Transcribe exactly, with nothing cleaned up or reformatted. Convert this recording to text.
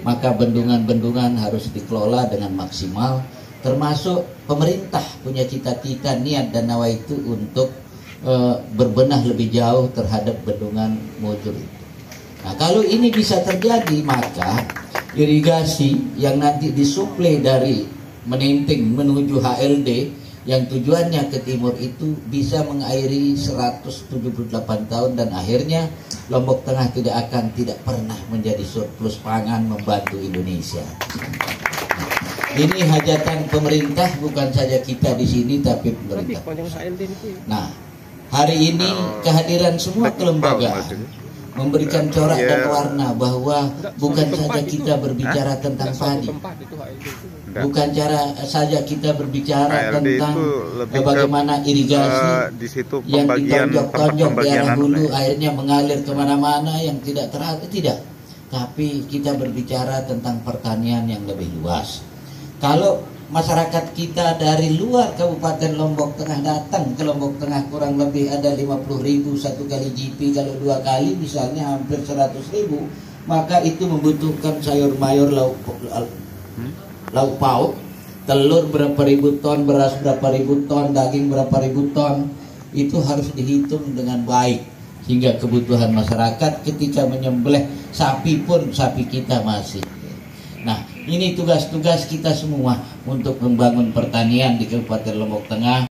maka bendungan-bendungan harus dikelola dengan maksimal, termasuk pemerintah punya cita-cita, niat dan nawaitu untuk e, berbenah lebih jauh terhadap bendungan Mojur itu. Nah, kalau ini bisa terjadi, maka irigasi yang nanti disuplai dari Menenting menuju H L D yang tujuannya ke timur itu bisa mengairi seratus tujuh puluh delapan tahun, dan akhirnya Lombok Tengah tidak akan tidak pernah menjadi surplus pangan, membantu Indonesia. Ini hajatan pemerintah, bukan saja kita di sini tapi pemerintah. Nah, hari ini kehadiran semua kelembagaan memberikan corak dan warna bahwa bukan saja kita berbicara tentang padi, bukan cara saja kita berbicara tentang bagaimana irigasi yang ditonjok-tonjok di arah hulu akhirnya mengalir kemana-mana yang tidak terhati, tidak. Tapi kita berbicara tentang pertanian yang lebih luas. Kalau masyarakat kita dari luar Kabupaten Lombok Tengah datang ke Lombok Tengah, kurang lebih ada lima puluh ribu satu kali G P, kalau dua kali misalnya hampir seratus ribu, maka itu membutuhkan sayur mayur, lauk, lauk pauk, telur berapa ribu ton, beras berapa ribu ton, daging berapa ribu ton. Itu harus dihitung dengan baik hingga kebutuhan masyarakat. Ketika menyembelih sapi pun sapi kita masih. Nah, ini tugas-tugas kita semua untuk membangun pertanian di Kabupaten Lombok Tengah.